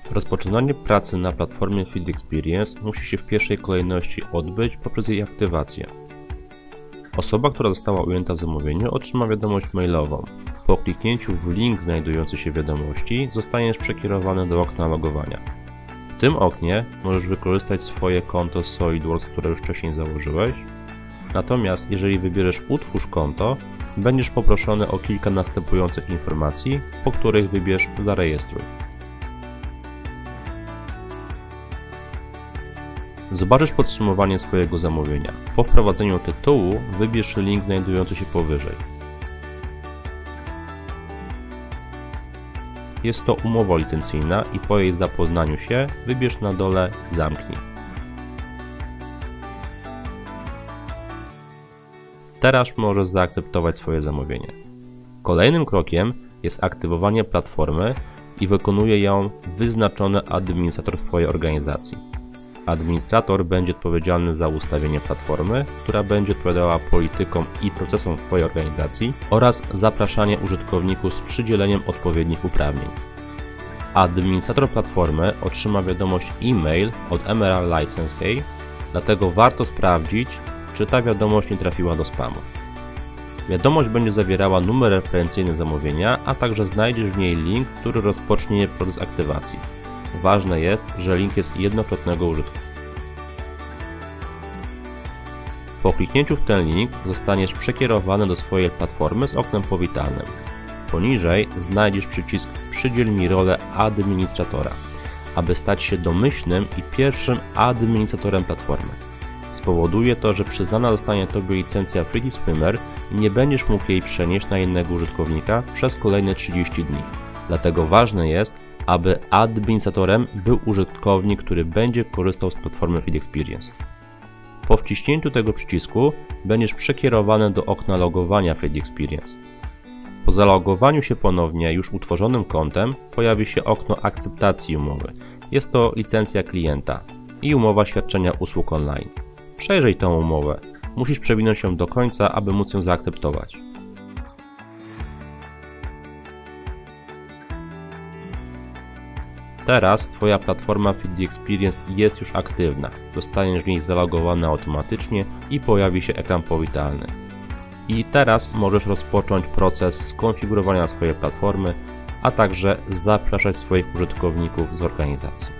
Rozpoczynanie pracy na platformie Field Experience musi się w pierwszej kolejności odbyć poprzez jej aktywację. Osoba, która została ujęta w zamówieniu, otrzyma wiadomość mailową. Po kliknięciu w link znajdujący się w wiadomości zostaniesz przekierowany do okna logowania. W tym oknie możesz wykorzystać swoje konto SolidWorks, które już wcześniej założyłeś. Natomiast jeżeli wybierzesz Utwórz konto, będziesz poproszony o kilka następujących informacji, po których wybierz Zarejestruj. Zobaczysz podsumowanie swojego zamówienia. Po wprowadzeniu tytułu wybierz link znajdujący się powyżej. Jest to umowa licencyjna i po jej zapoznaniu się wybierz na dole Zamknij. Teraz możesz zaakceptować swoje zamówienie. Kolejnym krokiem jest aktywowanie platformy i wykonuje ją wyznaczony administrator Twojej organizacji. Administrator będzie odpowiedzialny za ustawienie platformy, która będzie odpowiadała politykom i procesom Twojej organizacji oraz zapraszanie użytkowników z przydzieleniem odpowiednich uprawnień. Administrator platformy otrzyma wiadomość e-mail od Emerald License Key, dlatego warto sprawdzić, czy ta wiadomość nie trafiła do spamu. Wiadomość będzie zawierała numer referencyjny zamówienia, a także znajdziesz w niej link, który rozpocznie proces aktywacji. Ważne jest, że link jest jednokrotnego użytku. Po kliknięciu w ten link zostaniesz przekierowany do swojej platformy z oknem powitalnym. Poniżej znajdziesz przycisk Przydziel mi rolę administratora, aby stać się domyślnym i pierwszym administratorem platformy. Spowoduje to, że przyznana zostanie Tobie licencja 3D Swimmer i nie będziesz mógł jej przenieść na innego użytkownika przez kolejne 30 dni. Dlatego ważne jest, aby administratorem był użytkownik, który będzie korzystał z platformy Field Experience. Po wciśnięciu tego przycisku będziesz przekierowany do okna logowania Field Experience. Po zalogowaniu się ponownie już utworzonym kontem pojawi się okno akceptacji umowy. Jest to licencja klienta i umowa świadczenia usług online. Przejrzyj tę umowę. Musisz przewinąć ją do końca, aby móc ją zaakceptować. Teraz Twoja platforma Field Experience jest już aktywna. Zostaniesz w niej zalogowany automatycznie i pojawi się ekran powitalny. I teraz możesz rozpocząć proces skonfigurowania swojej platformy, a także zapraszać swoich użytkowników z organizacji.